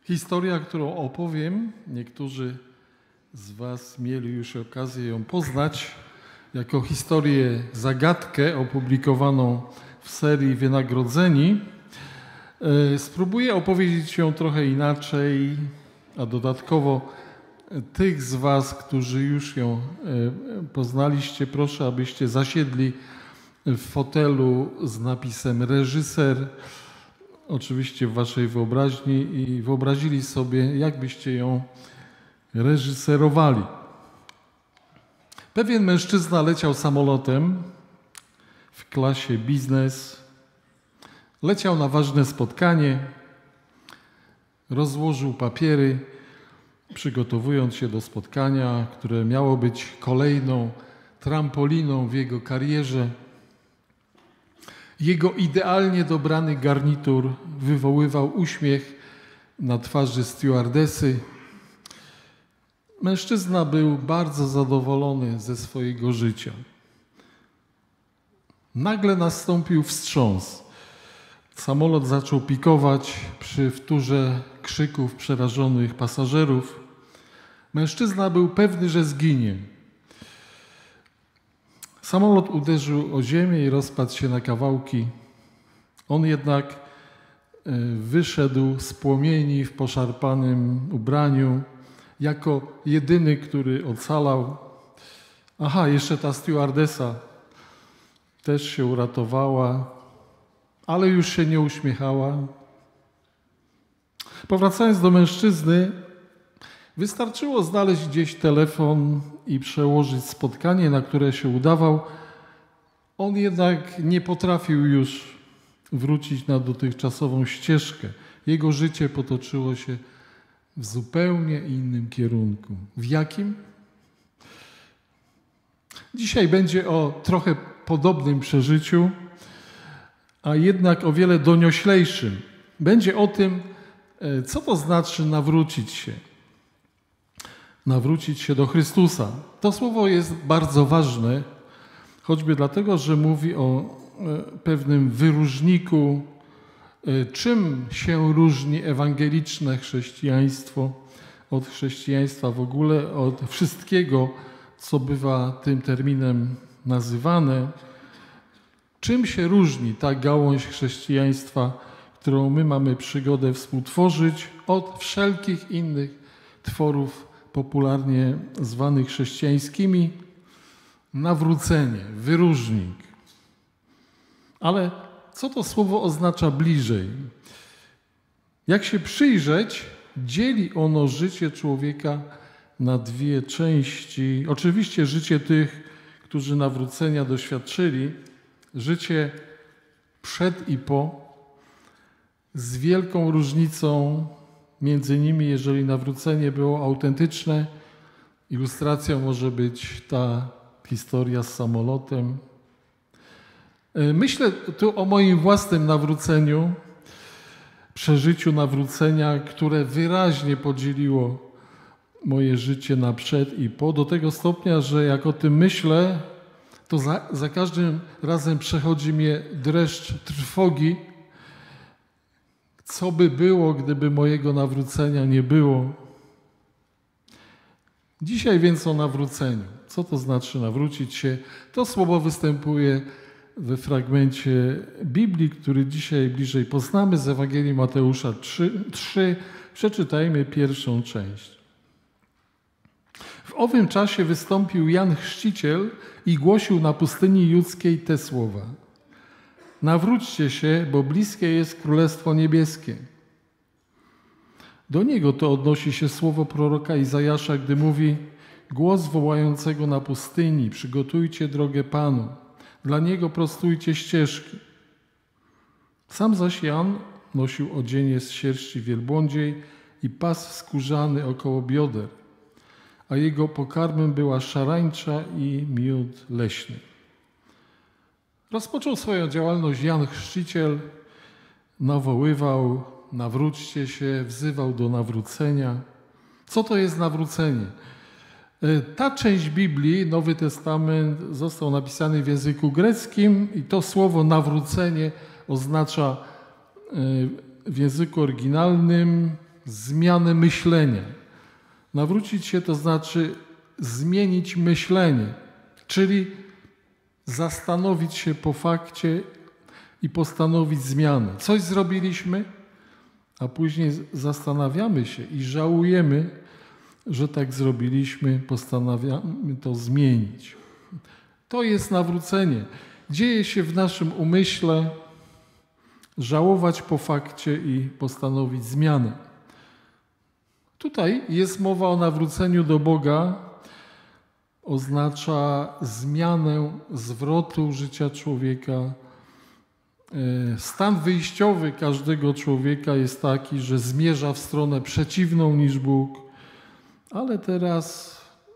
Historia, którą opowiem, niektórzy z Was mieli już okazję ją poznać, jako historię zagadkę opublikowaną w serii Wynagrodzeni. Spróbuję opowiedzieć ją trochę inaczej, a dodatkowo tych z Was, którzy już ją poznaliście, proszę, abyście zasiedli w fotelu z napisem reżyser, oczywiście w Waszej wyobraźni, i wyobrazili sobie, jak byście ją reżyserowali. Pewien mężczyzna leciał samolotem w klasie biznes. Leciał na ważne spotkanie, rozłożył papiery, przygotowując się do spotkania, które miało być kolejną trampoliną w jego karierze. Jego idealnie dobrany garnitur wywoływał uśmiech na twarzy stewardesy. Mężczyzna był bardzo zadowolony ze swojego życia. Nagle nastąpił wstrząs. Samolot zaczął pikować przy wtórze krzyków przerażonych pasażerów. Mężczyzna był pewny, że zginie. Samolot uderzył o ziemię i rozpadł się na kawałki. On jednak wyszedł z płomieni w poszarpanym ubraniu jako jedyny, który ocalał. Aha, jeszcze ta stewardesa też się uratowała, ale już się nie uśmiechała. Powracając do mężczyzny, wystarczyło znaleźć gdzieś telefon i przełożyć spotkanie, na które się udawał. On jednak nie potrafił już wrócić na dotychczasową ścieżkę. Jego życie potoczyło się w zupełnie innym kierunku. W jakim? Dzisiaj będzie o trochę podobnym przeżyciu, a jednak o wiele donioślejszym. Będzie o tym, co to znaczy nawrócić się. Nawrócić się do Chrystusa. To słowo jest bardzo ważne, choćby dlatego, że mówi o pewnym wyróżniku, czym się różni ewangeliczne chrześcijaństwo od chrześcijaństwa w ogóle, od wszystkiego, co bywa tym terminem nazywane. Czym się różni ta gałąź chrześcijaństwa, którą my mamy przygodę współtworzyć, od wszelkich innych tworów popularnie zwanych chrześcijańskimi? Nawrócenie, wyróżnik. Ale co to słowo oznacza bliżej? Jak się przyjrzeć, dzieli ono życie człowieka na dwie części. Oczywiście życie tych, którzy nawrócenia doświadczyli, życie przed i po, z wielką różnicą między nimi, jeżeli nawrócenie było autentyczne. Ilustracją może być ta historia z samolotem. Myślę tu o moim własnym nawróceniu, przeżyciu nawrócenia, które wyraźnie podzieliło moje życie na przed i po, do tego stopnia, że jak o tym myślę, to za każdym razem przechodzi mnie dreszcz trwogi. Co by było, gdyby mojego nawrócenia nie było? Dzisiaj więc o nawróceniu. Co to znaczy nawrócić się? To słowo występuje we fragmencie Biblii, który dzisiaj bliżej poznamy, z Ewangelii Mateusza 3. Przeczytajmy pierwszą część. W owym czasie wystąpił Jan Chrzciciel i głosił na pustyni judzkiej te słowa. Nawróćcie się, bo bliskie jest Królestwo Niebieskie. Do niego to odnosi się słowo proroka Izajasza, gdy mówi: głos wołającego na pustyni, przygotujcie drogę Panu, dla Niego prostujcie ścieżki. Sam zaś Jan nosił odzienie z sierści wielbłądziej i pas skórzany około bioder, a jego pokarmem była szarańcza i miód leśny. Rozpoczął swoją działalność Jan Chrzciciel, nawoływał: nawróćcie się, wzywał do nawrócenia. Co to jest nawrócenie? Ta część Biblii, Nowy Testament, został napisany w języku greckim i to słowo nawrócenie oznacza w języku oryginalnym zmianę myślenia. Nawrócić się to znaczy zmienić myślenie, czyli zastanowić się po fakcie i postanowić zmianę. Coś zrobiliśmy, a później zastanawiamy się i żałujemy, że tak zrobiliśmy, postanawiamy to zmienić. To jest nawrócenie. Dzieje się w naszym umyśle, żałować po fakcie i postanowić zmianę. Tutaj jest mowa o nawróceniu do Boga, oznacza zmianę zwrotu życia człowieka. Stan wyjściowy każdego człowieka jest taki, że zmierza w stronę przeciwną niż Bóg, ale teraz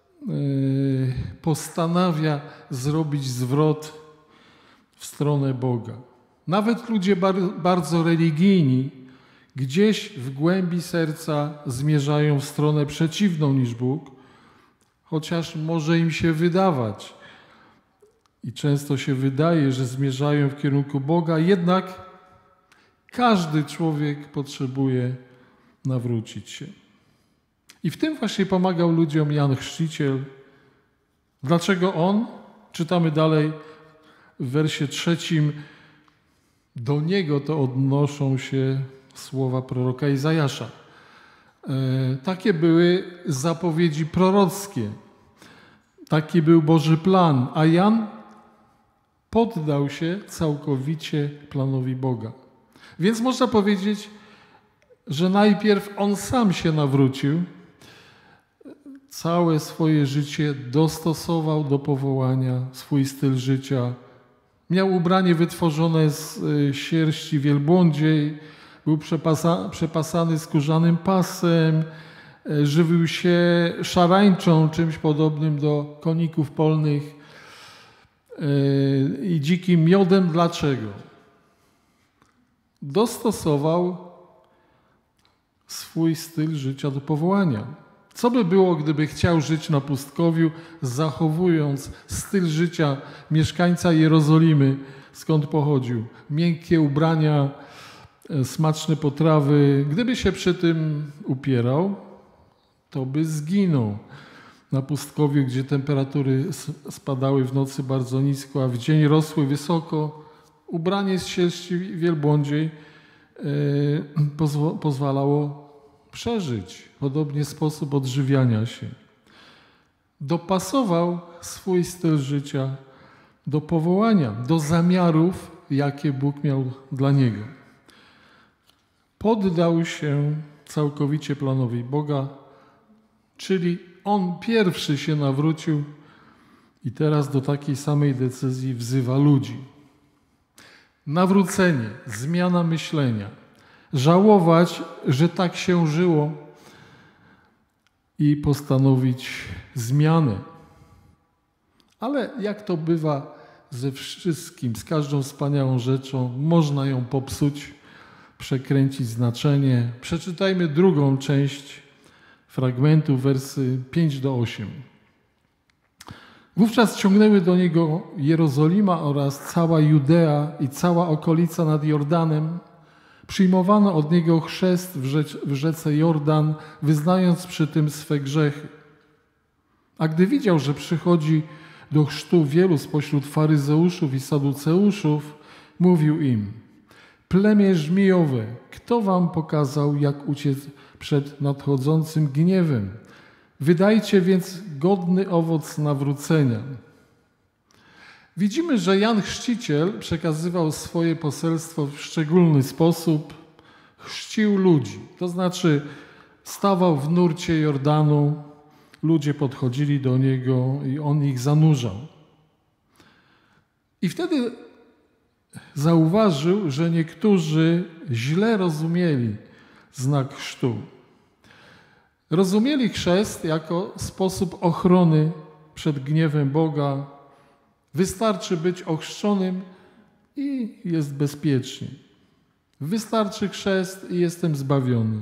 postanawia zrobić zwrot w stronę Boga. Nawet ludzie bardzo religijni gdzieś w głębi serca zmierzają w stronę przeciwną niż Bóg, chociaż może im się wydawać i często się wydaje, że zmierzają w kierunku Boga, jednak każdy człowiek potrzebuje nawrócić się. I w tym właśnie pomagał ludziom Jan Chrzciciel. Dlaczego on? Czytamy dalej w wersie 3. Do niego to odnoszą się słowa proroka Izajasza. Takie były zapowiedzi prorockie. Taki był Boży plan, a Jan poddał się całkowicie planowi Boga. Więc można powiedzieć, że najpierw on sam się nawrócił, całe swoje życie dostosował do powołania, swój styl życia. Miał ubranie wytworzone z sierści wielbłądziej, był przepasany skórzanym pasem, żywił się szarańczą, czymś podobnym do koników polnych i dzikim miodem. Dlaczego? Dostosował swój styl życia do powołania. Co by było, gdyby chciał żyć na pustkowiu, zachowując styl życia mieszkańca Jerozolimy, skąd pochodził? Miękkie ubrania, smaczne potrawy. Gdyby się przy tym upierał, to by zginął. Na pustkowiu, gdzie temperatury spadały w nocy bardzo nisko, a w dzień rosły wysoko, ubranie z sierści wielbłądziej pozwalało przeżyć. Podobnie sposób odżywiania się. Dopasował swój styl życia do powołania, do zamiarów, jakie Bóg miał dla niego. Poddał się całkowicie planowi Boga, czyli on pierwszy się nawrócił i teraz do takiej samej decyzji wzywa ludzi. Nawrócenie, zmiana myślenia, żałować, że tak się żyło i postanowić zmianę. Ale jak to bywa ze wszystkim, z każdą wspaniałą rzeczą, można ją popsuć, przekręcić znaczenie. Przeczytajmy drugą część fragmentu, wersy 5-8. Wówczas ciągnęły do niego Jerozolima oraz cała Judea i cała okolica nad Jordanem. Przyjmowano od niego chrzest w rzece Jordan, wyznając przy tym swe grzechy. A gdy widział, że przychodzi do chrztu wielu spośród faryzeuszów i saduceuszów, mówił im: plemię żmijowe, kto wam pokazał, jak uciec przed nadchodzącym gniewem? Wydajcie więc godny owoc nawrócenia. Widzimy, że Jan Chrzciciel przekazywał swoje poselstwo w szczególny sposób. Chrzcił ludzi, to znaczy stawał w nurcie Jordanu, ludzie podchodzili do niego i on ich zanurzał. I wtedy zauważył, że niektórzy źle rozumieli znak chrztu. Rozumieli chrzest jako sposób ochrony przed gniewem Boga. Wystarczy być ochrzczonym i jest bezpiecznie. Wystarczy chrzest i jestem zbawiony.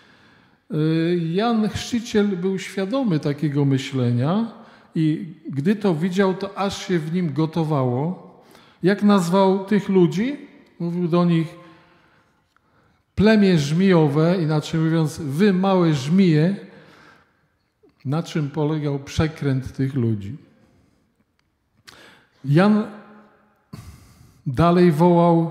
Jan Chrzciciel był świadomy takiego myślenia i gdy to widział, to aż się w nim gotowało. Jak nazwał tych ludzi? Mówił do nich: plemię żmijowe, inaczej mówiąc, wy małe żmije, na czym polegał przekręt tych ludzi. Jan dalej wołał: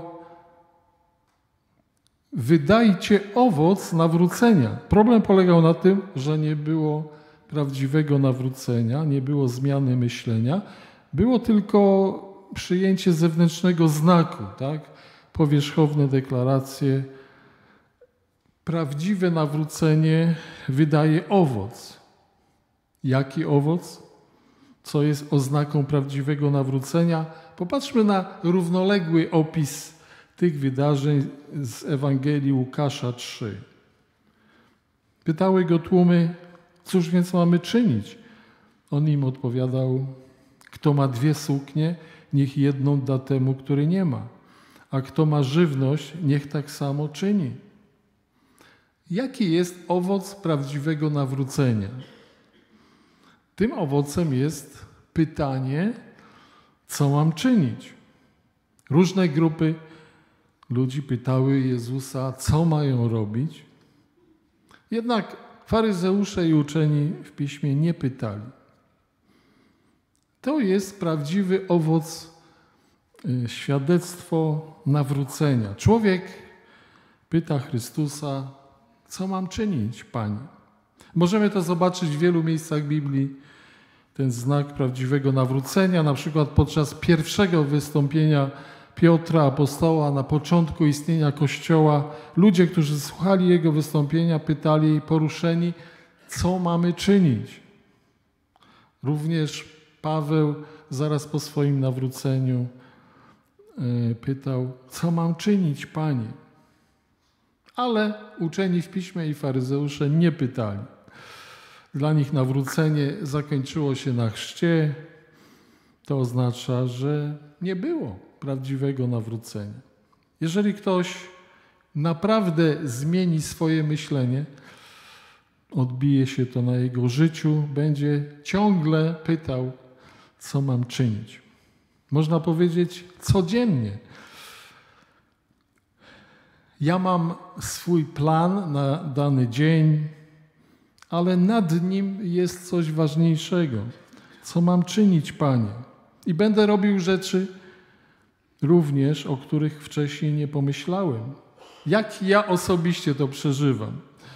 wydajcie owoc nawrócenia. Problem polegał na tym, że nie było prawdziwego nawrócenia, nie było zmiany myślenia, było tylko przyjęcie zewnętrznego znaku, tak? Powierzchowne deklaracje. Prawdziwe nawrócenie wydaje owoc. Jaki owoc? Co jest oznaką prawdziwego nawrócenia? Popatrzmy na równoległy opis tych wydarzeń z Ewangelii Łukasza 3. Pytały go tłumy: cóż więc mamy czynić? On im odpowiadał: kto ma 2 suknie, niech jedną da temu, który nie ma. A kto ma żywność, niech tak samo czyni. Jaki jest owoc prawdziwego nawrócenia? Tym owocem jest pytanie, co mam czynić. Różne grupy ludzi pytały Jezusa, co mają robić. Jednak faryzeusze i uczeni w piśmie nie pytali. To jest prawdziwy owoc, świadectwo nawrócenia. Człowiek pyta Chrystusa, co mam czynić, Panie? Możemy to zobaczyć w wielu miejscach Biblii, ten znak prawdziwego nawrócenia, na przykład podczas pierwszego wystąpienia Piotra, apostoła, na początku istnienia Kościoła. Ludzie, którzy słuchali jego wystąpienia, pytali poruszeni, co mamy czynić. Również Paweł zaraz po swoim nawróceniu pytał, co mam czynić, Panie? Ale uczeni w piśmie i faryzeusze nie pytali. Dla nich nawrócenie zakończyło się na chrzcie. To oznacza, że nie było prawdziwego nawrócenia. Jeżeli ktoś naprawdę zmieni swoje myślenie, odbije się to na jego życiu, będzie ciągle pytał, co mam czynić. Można powiedzieć codziennie. Ja mam swój plan na dany dzień, ale nad nim jest coś ważniejszego. Co mam czynić, Panie? I będę robił rzeczy również, o których wcześniej nie pomyślałem. Jak ja osobiście to przeżywam?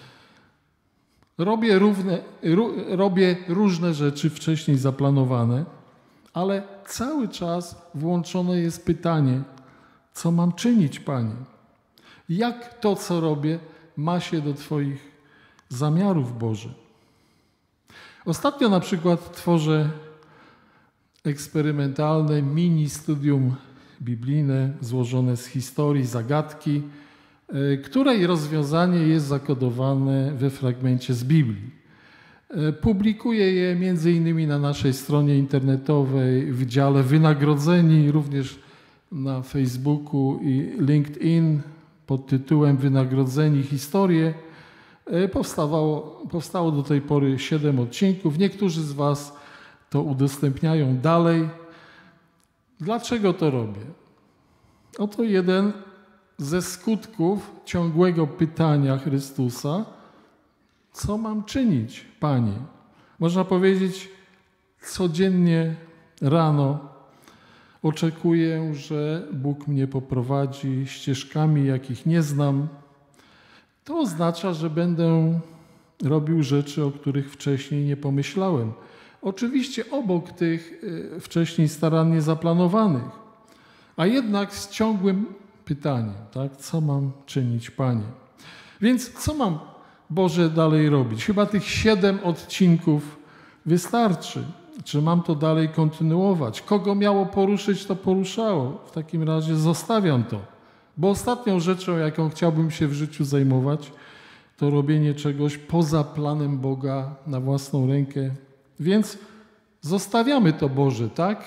Robię różne rzeczy wcześniej zaplanowane, ale cały czas włączone jest pytanie, co mam czynić, Panie? Jak to, co robię, ma się do Twoich zamiarów, Boże? Ostatnio na przykład tworzę eksperymentalne mini studium biblijne złożone z historii, zagadki, której rozwiązanie jest zakodowane we fragmencie z Biblii. Publikuję je m.in. na naszej stronie internetowej w dziale Wynagrodzeni, również na Facebooku i LinkedIn pod tytułem Wynagrodzeni Historie. Powstało do tej pory 7 odcinków. Niektórzy z Was to udostępniają dalej. Dlaczego to robię? Oto jeden ze skutków ciągłego pytania Chrystusa, co mam czynić, Panie? Można powiedzieć, codziennie rano oczekuję, że Bóg mnie poprowadzi ścieżkami, jakich nie znam. To oznacza, że będę robił rzeczy, o których wcześniej nie pomyślałem. Oczywiście obok tych wcześniej starannie zaplanowanych, a jednak z ciągłym pytaniem, tak? Co mam czynić, Panie? Więc co mam, Boże, dalej robić? Chyba tych 7 odcinków wystarczy. Czy mam to dalej kontynuować? Kogo miało poruszyć, to poruszało. W takim razie zostawiam to. Bo ostatnią rzeczą, jaką chciałbym się w życiu zajmować, to robienie czegoś poza planem Boga na własną rękę. Więc zostawiamy to, Boże, tak?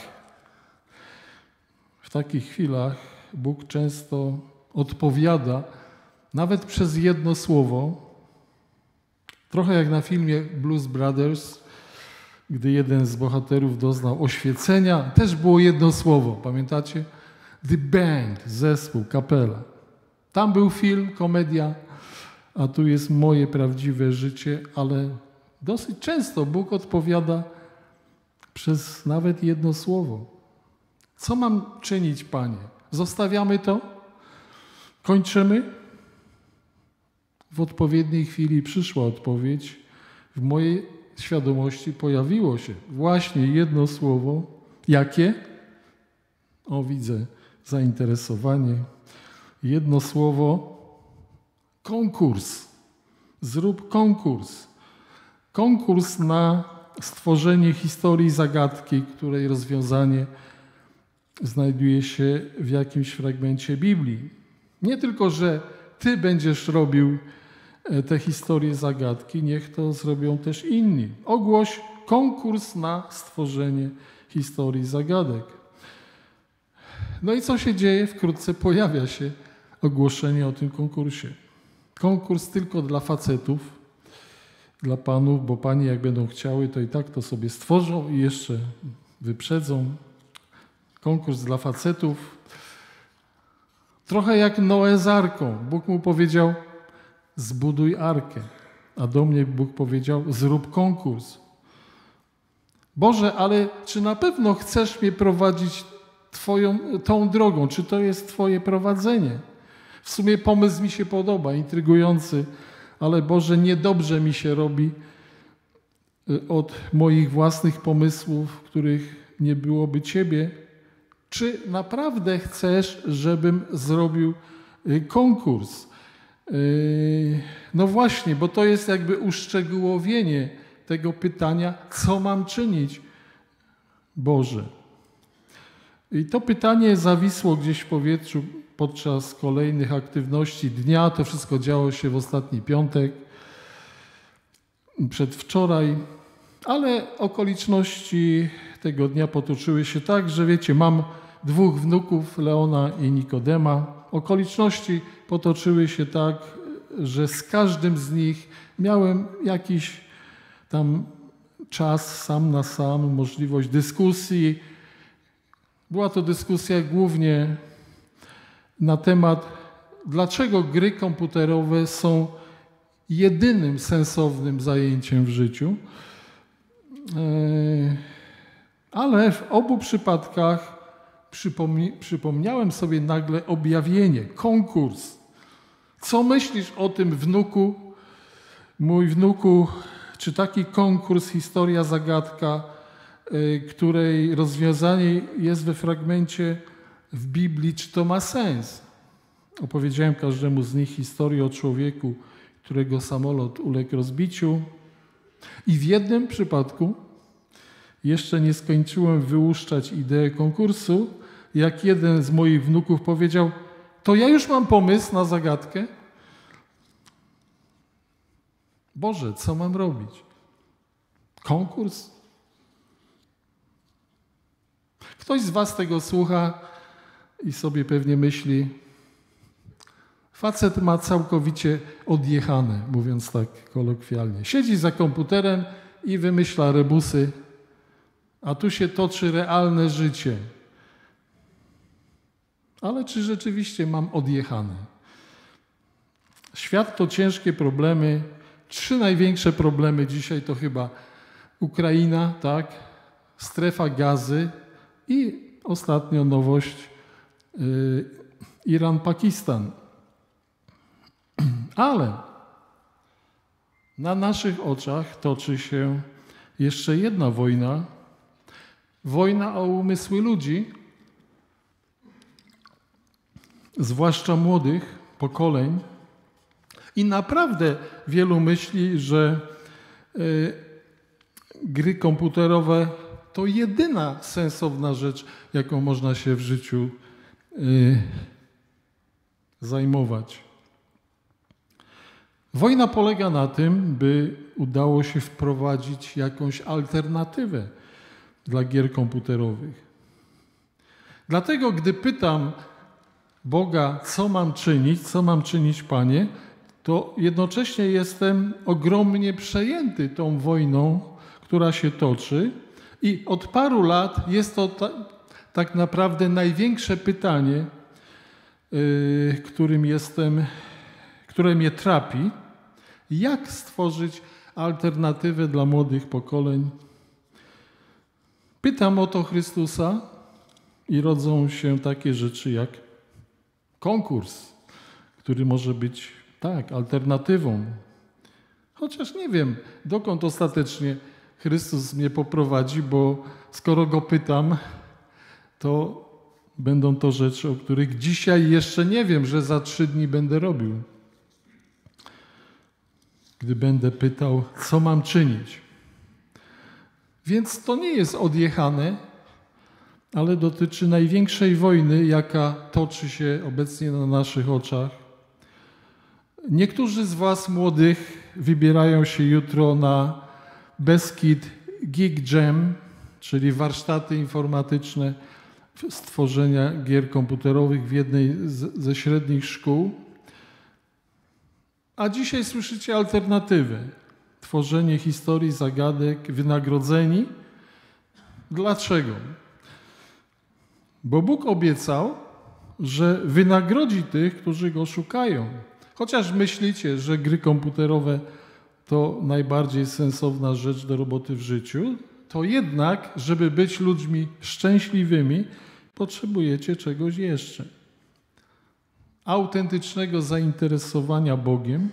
W takich chwilach Bóg często odpowiada, nawet przez jedno słowo. Trochę jak na filmie Blues Brothers, gdy jeden z bohaterów doznał oświecenia, też było jedno słowo, pamiętacie? The band, zespół, kapela. Tam był film, komedia, a tu jest moje prawdziwe życie, ale dosyć często Bóg odpowiada przez nawet jedno słowo. Co mam czynić, Panie? Zostawiamy to? Kończymy? W odpowiedniej chwili przyszła odpowiedź. W mojej świadomości pojawiło się właśnie jedno słowo. Jakie? O, widzę zainteresowanie. Jedno słowo. Konkurs. Zrób konkurs. Konkurs na stworzenie historii zagadki, której rozwiązanie znajduje się w jakimś fragmencie Biblii. Nie tylko, że ty będziesz robił te historie zagadki, niech to zrobią też inni. Ogłoś konkurs na stworzenie historii zagadek. No i co się dzieje? Wkrótce pojawia się ogłoszenie o tym konkursie. Konkurs tylko dla facetów, dla panów, bo panie jak będą chciały, to i tak to sobie stworzą i jeszcze wyprzedzą. Konkurs dla facetów. Trochę jak Noe z arką. Bóg mu powiedział, zbuduj arkę. A do mnie Bóg powiedział, zrób konkurs. Boże, ale czy na pewno chcesz mnie prowadzić tą drogą? Czy to jest Twoje prowadzenie? W sumie pomysł mi się podoba, intrygujący, ale Boże, niedobrze mi się robi od moich własnych pomysłów, w których nie byłoby Ciebie. Czy naprawdę chcesz, żebym zrobił konkurs? No właśnie, bo to jest jakby uszczegółowienie tego pytania, co mam czynić, Boże? I to pytanie zawisło gdzieś w powietrzu podczas kolejnych aktywności dnia. To wszystko działo się w ostatni piątek, przedwczoraj, ale okoliczności tego dnia potoczyły się tak, że wiecie, mam 2 wnuków, Leona i Nikodema. Okoliczności potoczyły się tak, że z każdym z nich miałem jakiś tam czas sam na sam, możliwość dyskusji. Była to dyskusja głównie na temat, dlaczego gry komputerowe są jedynym sensownym zajęciem w życiu. Ale w obu przypadkach przypomniałem sobie nagle objawienie, konkurs. Co myślisz o tym, wnuku? Mój wnuku, czy taki konkurs, historia, zagadka, której rozwiązanie jest we fragmencie w Biblii, czy to ma sens? Opowiedziałem każdemu z nich historię o człowieku, którego samolot uległ rozbiciu. I w jednym przypadku jeszcze nie skończyłem wyłuszczać ideę konkursu, jak jeden z moich wnuków powiedział, to ja już mam pomysł na zagadkę. Boże, co mam robić? Konkurs? Ktoś z was tego słucha i sobie pewnie myśli, facet ma całkowicie odjechane, mówiąc tak kolokwialnie. Siedzi za komputerem i wymyśla rebusy, a tu się toczy realne życie. Ale czy rzeczywiście mam odjechane? Świat to ciężkie problemy. 3 największe problemy dzisiaj to chyba Ukraina, tak? Strefa Gazy i ostatnio nowość Iran-Pakistan. Ale na naszych oczach toczy się jeszcze jedna wojna. Wojna o umysły ludzi, zwłaszcza młodych pokoleń. I naprawdę wielu myśli, że gry komputerowe to jedyna sensowna rzecz, jaką można się w życiu zajmować. Wojna polega na tym, by udało się wprowadzić jakąś alternatywę dla gier komputerowych. Dlatego, gdy pytam Boga, co mam czynić, Panie, to jednocześnie jestem ogromnie przejęty tą wojną, która się toczy i od paru lat jest to tak naprawdę największe pytanie, które mnie trapi. Jak stworzyć alternatywę dla młodych pokoleń? Pytam o to Chrystusa i rodzą się takie rzeczy jak konkurs, który może być, tak, alternatywą. Chociaż nie wiem, dokąd ostatecznie Chrystus mnie poprowadzi, bo skoro Go pytam, to będą to rzeczy, o których dzisiaj jeszcze nie wiem, że za 3 dni będę robił. Gdy będę pytał, co mam czynić. Więc to nie jest odjechane, ale dotyczy największej wojny, jaka toczy się obecnie na naszych oczach. Niektórzy z was młodych wybierają się jutro na Beskid Geek Jam, czyli warsztaty informatyczne stworzenia gier komputerowych w jednej ze średnich szkół. A dzisiaj słyszycie alternatywę. Tworzenie historii, zagadek, wynagrodzeni. Dlaczego? Bo Bóg obiecał, że wynagrodzi tych, którzy Go szukają. Chociaż myślicie, że gry komputerowe to najbardziej sensowna rzecz do roboty w życiu, to jednak, żeby być ludźmi szczęśliwymi, potrzebujecie czegoś jeszcze. Autentycznego zainteresowania Bogiem.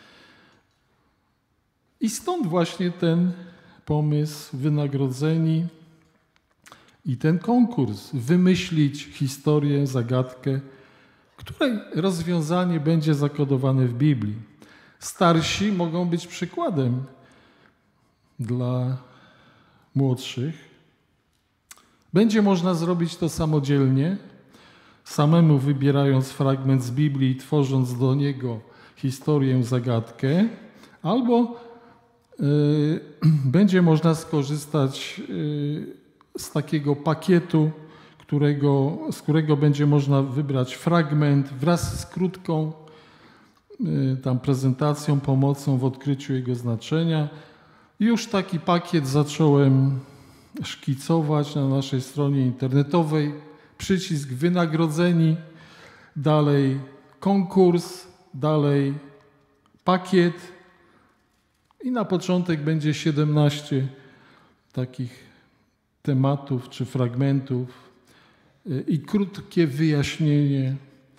I stąd właśnie ten pomysł wynagrodzeni i ten konkurs. Wymyślić historię, zagadkę, której rozwiązanie będzie zakodowane w Biblii. Starsi mogą być przykładem dla młodszych. Będzie można zrobić to samodzielnie, samemu wybierając fragment z Biblii i tworząc do niego historię, zagadkę, albo będzie można skorzystać z takiego pakietu, z którego będzie można wybrać fragment wraz z krótką tam prezentacją, pomocą w odkryciu jego znaczenia. Już taki pakiet zacząłem szkicować na naszej stronie internetowej. Przycisk wynagrodzeni, dalej konkurs, dalej pakiet i na początek będzie 17 takich tematów czy fragmentów i krótkie wyjaśnienie,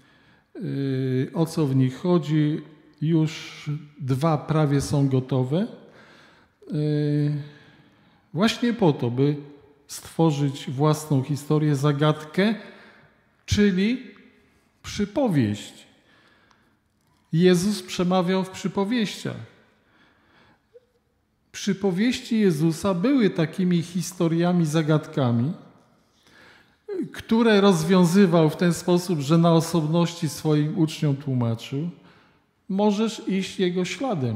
o co w nich chodzi. Już 2 prawie są gotowe. Właśnie po to, by stworzyć własną historię, zagadkę, czyli przypowieść. Jezus przemawiał w przypowieściach. Przypowieści Jezusa były takimi historiami, zagadkami, które rozwiązywał w ten sposób, że na osobności swoim uczniom tłumaczył. Możesz iść Jego śladem.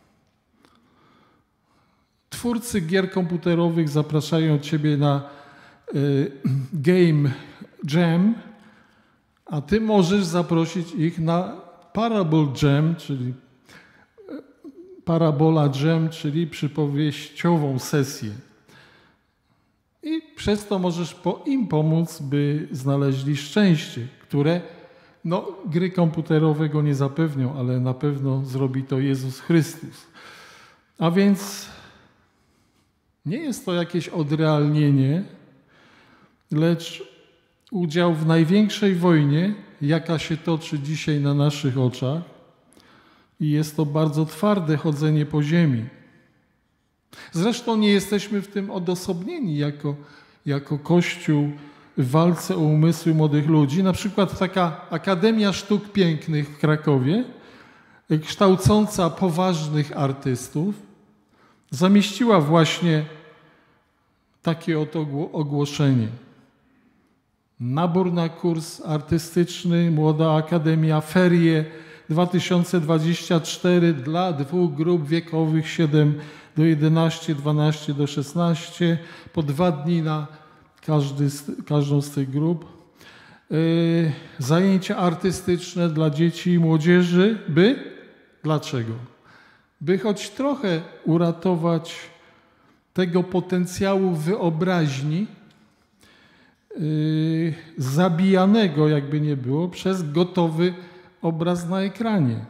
Twórcy gier komputerowych zapraszają Ciebie na Game Jam, a Ty możesz zaprosić ich na Parable Jam, czyli Parabola Jam, czyli przypowieściową sesję. I przez to możesz im pomóc, by znaleźli szczęście, które gry komputerowe go nie zapewnią, ale na pewno zrobi to Jezus Chrystus. A więc nie jest to jakieś odrealnienie, lecz udział w największej wojnie, jaka się toczy dzisiaj na naszych oczach. I jest to bardzo twarde chodzenie po ziemi. Zresztą nie jesteśmy w tym odosobnieni jako Kościół w walce o umysły młodych ludzi. Na przykład taka Akademia Sztuk Pięknych w Krakowie, kształcąca poważnych artystów, zamieściła właśnie takie oto ogłoszenie. Nabór na kurs artystyczny, Młoda Akademia, ferie 2024 dla 2 grup wiekowych 7 do 11, 12 do 16, po 2 dni na każdą z tych grup. Zajęcia artystyczne dla dzieci i młodzieży, dlaczego? By choć trochę uratować tego potencjału wyobraźni, zabijanego, jakby nie było, przez gotowy obraz na ekranie.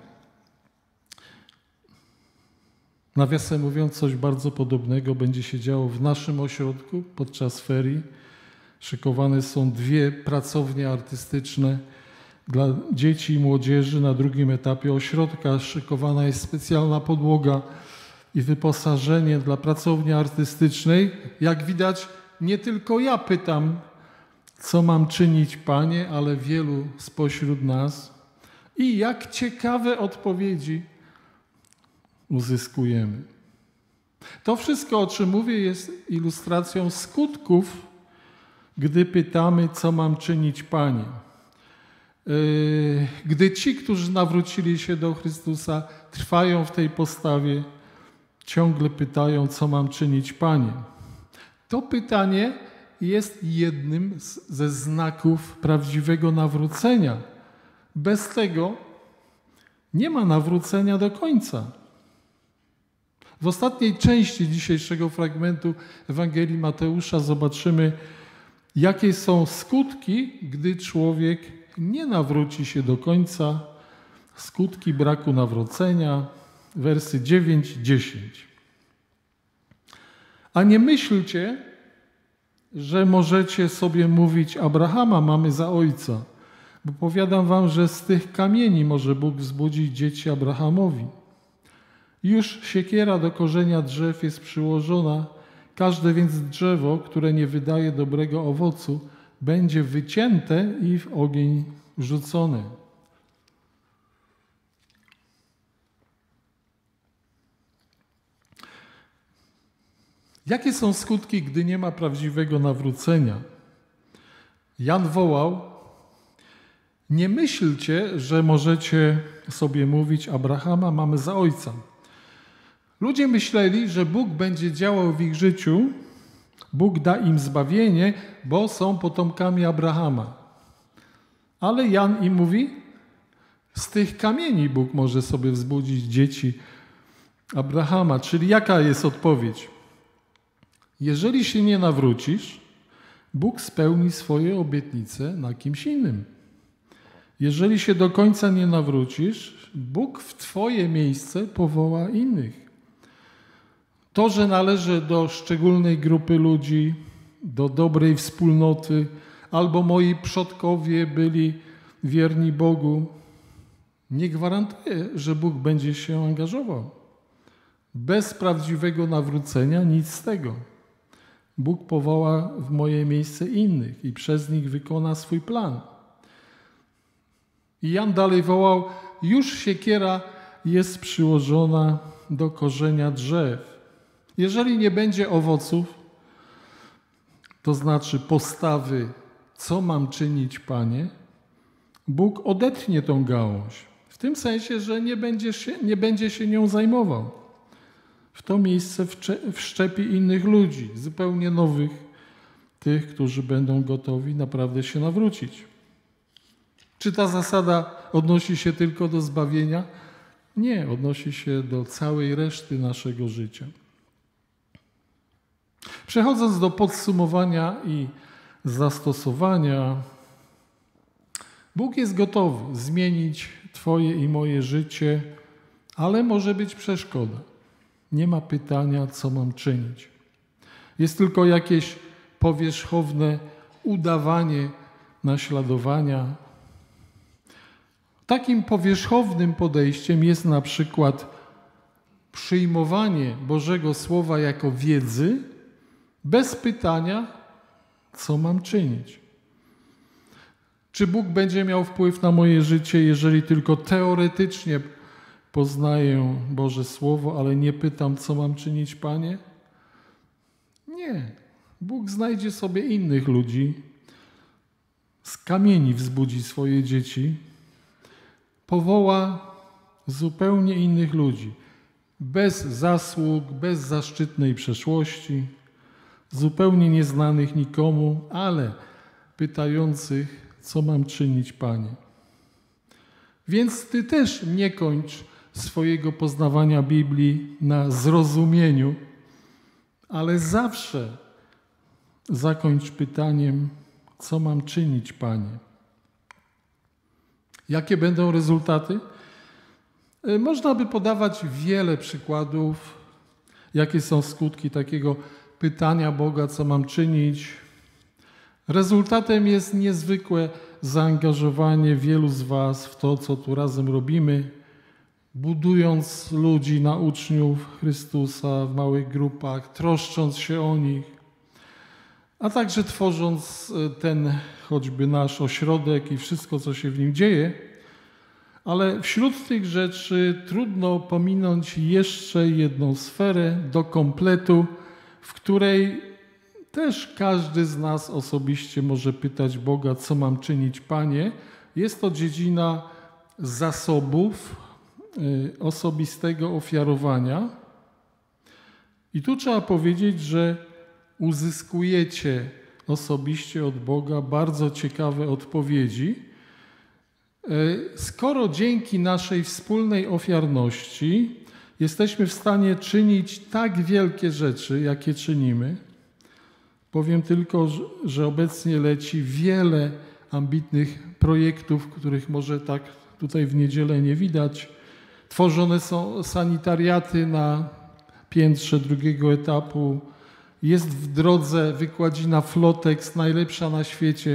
Nawiasem mówiąc, coś bardzo podobnego będzie się działo w naszym ośrodku podczas ferii. Szykowane są 2 pracownie artystyczne dla dzieci i młodzieży. Na drugim etapie ośrodka szykowana jest specjalna podłoga i wyposażenie dla pracowni artystycznej. Jak widać, nie tylko ja pytam, co mam czynić, Panie, ale wielu spośród nas. I jak ciekawe odpowiedzi uzyskujemy. To wszystko, o czym mówię, jest ilustracją skutków, gdy pytamy, co mam czynić, Panie. Gdy ci, którzy nawrócili się do Chrystusa, trwają w tej postawie, ciągle pytają, co mam czynić, Panie. To pytanie jest jednym ze znaków prawdziwego nawrócenia. Bez tego nie ma nawrócenia do końca. W ostatniej części dzisiejszego fragmentu Ewangelii Mateusza zobaczymy, jakie są skutki, gdy człowiek nie nawróci się do końca. Skutki braku nawrócenia, wersy 9-10. A nie myślcie, że możecie sobie mówić, Abrahama mamy za ojca, bo powiadam wam, że z tych kamieni może Bóg wzbudzić dzieci Abrahamowi. Już siekiera do korzenia drzew jest przyłożona, każde więc drzewo, które nie wydaje dobrego owocu, będzie wycięte i w ogień wrzucone. Jakie są skutki, gdy nie ma prawdziwego nawrócenia? Jan wołał, nie myślcie, że możecie sobie mówić, Abrahama mamy za ojca. Ludzie myśleli, że Bóg będzie działał w ich życiu, Bóg da im zbawienie, bo są potomkami Abrahama. Ale Jan im mówi, z tych kamieni Bóg może sobie wzbudzić dzieci Abrahama. Czyli jaka jest odpowiedź? Jeżeli się nie nawrócisz, Bóg spełni swoje obietnice na kimś innym. Jeżeli się do końca nie nawrócisz, Bóg w twoje miejsce powoła innych. To, że należę do szczególnej grupy ludzi, do dobrej wspólnoty, albo moi przodkowie byli wierni Bogu, nie gwarantuje, że Bóg będzie się angażował. Bez prawdziwego nawrócenia nic z tego. Bóg powoła w moje miejsce innych i przez nich wykona swój plan. I Jan dalej wołał, już siekiera jest przyłożona do korzenia drzew. Jeżeli nie będzie owoców, to znaczy postawy, co mam czynić, Panie, Bóg odetnie tą gałąź. W tym sensie, że nie będzie się nią zajmował. W to miejsce wszczepi innych ludzi, zupełnie nowych, tych, którzy będą gotowi naprawdę się nawrócić. Czy ta zasada odnosi się tylko do zbawienia? Nie, odnosi się do całej reszty naszego życia. Przechodząc do podsumowania i zastosowania, Bóg jest gotowy zmienić Twoje i moje życie, ale może być przeszkoda. Nie ma pytania, co mam czynić. Jest tylko jakieś powierzchowne udawanie naśladowania. Takim powierzchownym podejściem jest na przykład przyjmowanie Bożego Słowa jako wiedzy, bez pytania, co mam czynić. Czy Bóg będzie miał wpływ na moje życie, jeżeli tylko teoretycznie poznaję Boże Słowo, ale nie pytam, co mam czynić, Panie? Nie. Bóg znajdzie sobie innych ludzi, z kamieni wzbudzi swoje dzieci, powoła zupełnie innych ludzi, bez zasług, bez zaszczytnej przeszłości, zupełnie nieznanych nikomu, ale pytających, co mam czynić, Panie. Więc Ty też nie kończ swojego poznawania Biblii na zrozumieniu, ale zawsze zakończ pytaniem, Co mam czynić, Panie? Jakie będą rezultaty? Można by podawać wiele przykładów, jakie są skutki takiego pytania Boga, co mam czynić. Rezultatem jest niezwykłe zaangażowanie wielu z was w to, co tu razem robimy, budując ludzi na uczniów Chrystusa w małych grupach, troszcząc się o nich, a także tworząc ten choćby nasz ośrodek i wszystko, co się w nim dzieje. Ale wśród tych rzeczy trudno pominąć jeszcze jedną sferę do kompletu, w której też każdy z nas osobiście może pytać Boga, co mam czynić, Panie. Jest to dziedzina zasobów, osobistego ofiarowania. I tu trzeba powiedzieć, że uzyskujecie osobiście od Boga bardzo ciekawe odpowiedzi. Skoro dzięki naszej wspólnej ofiarności jesteśmy w stanie czynić tak wielkie rzeczy, jakie czynimy, powiem tylko, że obecnie leci wiele ambitnych projektów, których może tak tutaj w niedzielę nie widać. Tworzone są sanitariaty na piętrze drugiego etapu. Jest w drodze wykładzina Flotex, najlepsza na świecie,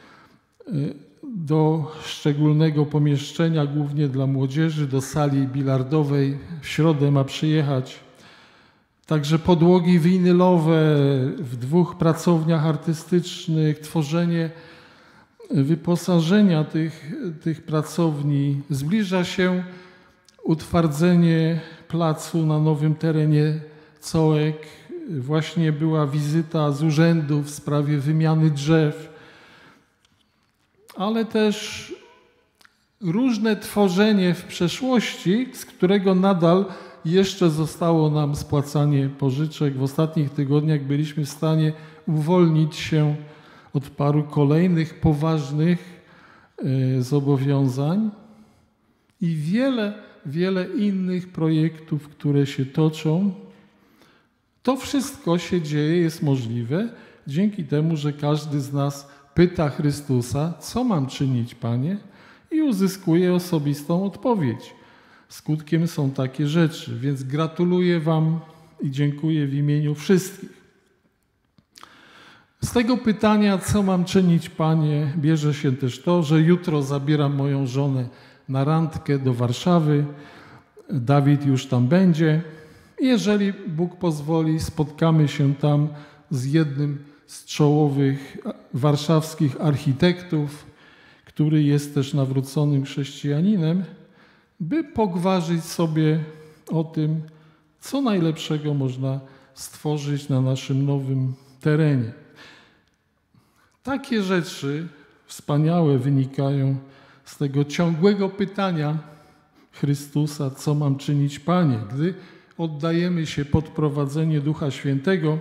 do szczególnego pomieszczenia, głównie dla młodzieży, do sali bilardowej. W środę ma przyjechać. Także podłogi winylowe w 2 pracowniach artystycznych, tworzenie wyposażenia tych pracowni. Zbliża się utwardzenie placu na nowym terenie Cołek. Właśnie była wizyta z urzędu w sprawie wymiany drzew, ale też różne tworzenie w przeszłości, z którego nadal jeszcze zostało nam spłacanie pożyczek. W ostatnich tygodniach byliśmy w stanie uwolnić się od paru kolejnych poważnych zobowiązań i wiele innych projektów, które się toczą. To wszystko się dzieje, jest możliwe dzięki temu, że każdy z nas pyta Chrystusa, co mam czynić, Panie? I uzyskuje osobistą odpowiedź. Skutkiem są takie rzeczy, więc gratuluję wam i dziękuję w imieniu wszystkich. Z tego pytania, co mam czynić, Panie, bierze się też to, że jutro zabieram moją żonę na randkę do Warszawy. Dawid już tam będzie. Jeżeli Bóg pozwoli, spotkamy się tam z jednym z czołowych warszawskich architektów, który jest też nawróconym chrześcijaninem, by pogwarzyć sobie o tym, co najlepszego można stworzyć na naszym nowym terenie. Takie rzeczy wspaniałe wynikają z tego ciągłego pytania Chrystusa, co mam czynić, Panie? Gdy oddajemy się pod prowadzenie Ducha Świętego.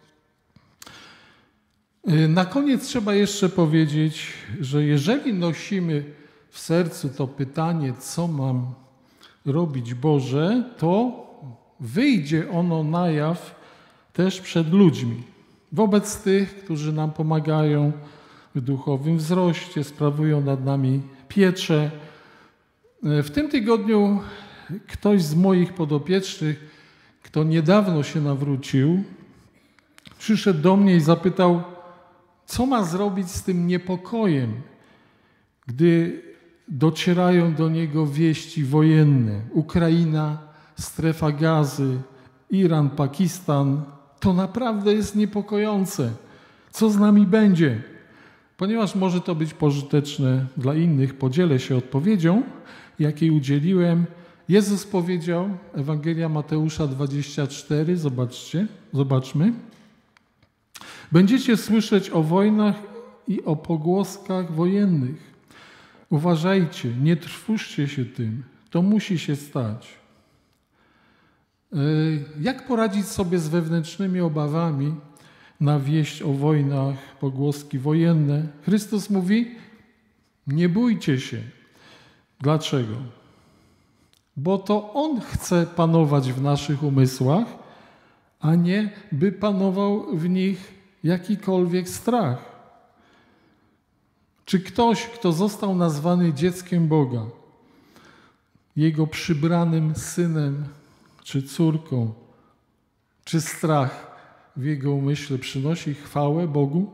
Na koniec trzeba jeszcze powiedzieć, że jeżeli nosimy w sercu to pytanie, co mam robić, Boże, to wyjdzie ono na jaw też przed ludźmi. Wobec tych, którzy nam pomagają w duchowym wzroście, sprawują nad nami pieczę. W tym tygodniu ktoś z moich podopiecznych, kto niedawno się nawrócił, przyszedł do mnie i zapytał, co ma zrobić z tym niepokojem, gdy docierają do niego wieści wojenne. Ukraina, strefa Gazy, Iran, Pakistan. To naprawdę jest niepokojące. Co z nami będzie? Ponieważ może to być pożyteczne dla innych, podzielę się odpowiedzią, jakiej udzieliłem. Jezus powiedział, Ewangelia Mateusza 24, zobaczmy. Będziecie słyszeć o wojnach i o pogłoskach wojennych. Uważajcie, nie trwóżcie się tym. To musi się stać. Jak poradzić sobie z wewnętrznymi obawami na wieść o wojnach, pogłoski wojenne? Chrystus mówi, nie bójcie się. Dlaczego? Bo to On chce panować w naszych umysłach, a nie by panował w nich jakikolwiek strach. Czy ktoś, kto został nazwany dzieckiem Boga, Jego przybranym synem czy córką, czy strach w jego umyśle przynosi chwałę Bogu?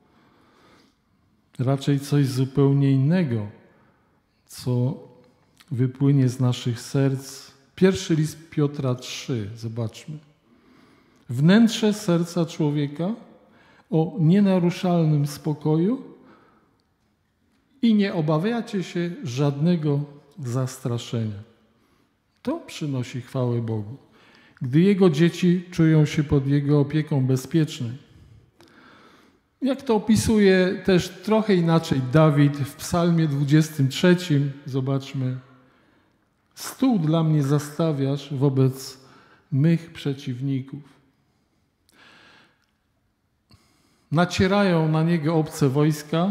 Raczej coś zupełnie innego, co wypłynie z naszych serc. Pierwszy list Piotra 3, zobaczmy. Wnętrze serca człowieka o nienaruszalnym spokoju i nie obawiacie się żadnego zastraszenia. To przynosi chwałę Bogu, gdy Jego dzieci czują się pod Jego opieką bezpiecznej. Jak to opisuje też trochę inaczej Dawid w Psalmie 23, zobaczmy. Stół dla mnie zastawiasz wobec mych przeciwników. Nacierają na niego obce wojska,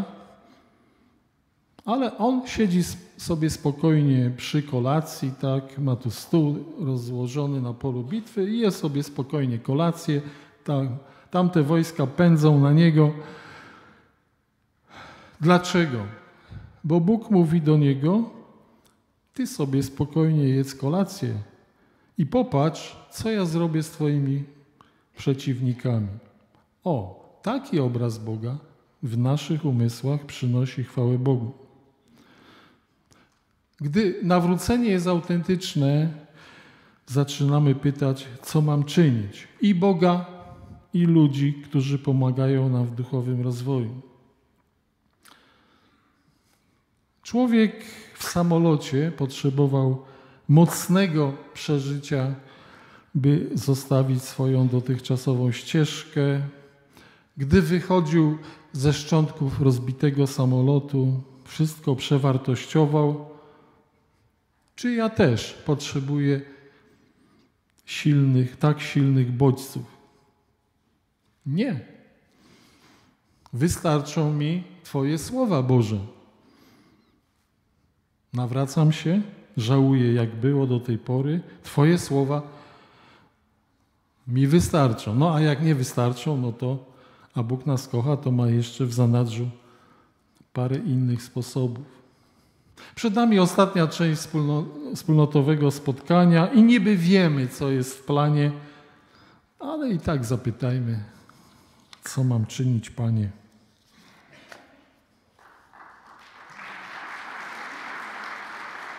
ale on siedzi sobie spokojnie przy kolacji, tak, ma tu stół rozłożony na polu bitwy i je sobie spokojnie kolację. Tamte wojska pędzą na niego. Dlaczego? Bo Bóg mówi do niego: ty sobie spokojnie jedz kolację i popatrz, co ja zrobię z twoimi przeciwnikami. O, taki obraz Boga w naszych umysłach przynosi chwałę Bogu. Gdy nawrócenie jest autentyczne, zaczynamy pytać, co mam czynić. I Boga, i ludzi, którzy pomagają nam w duchowym rozwoju. Człowiek w samolocie potrzebował mocnego przeżycia, by zostawić swoją dotychczasową ścieżkę. Gdy wychodził ze szczątków rozbitego samolotu, wszystko przewartościował. Czy ja też potrzebuję tak silnych bodźców? Nie. Wystarczą mi Twoje słowa, Boże. Nawracam się, żałuję, jak było do tej pory. Twoje słowa mi wystarczą. No a jak nie wystarczą, a Bóg nas kocha, to ma jeszcze w zanadrzu parę innych sposobów. Przed nami ostatnia część wspólnotowego spotkania i niby wiemy, co jest w planie, ale i tak zapytajmy, co mam czynić, Panie.